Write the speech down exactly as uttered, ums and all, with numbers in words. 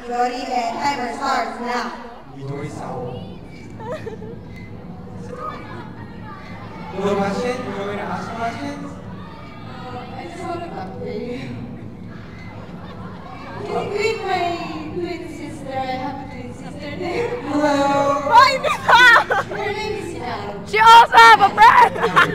Midori and timer starts now. Midori-san. No question? You want me to ask questions? I just want to update you. Can you greet my twin sister? I have a twin sister there. Hello! Why not? Her name is Yao. She also have a friend!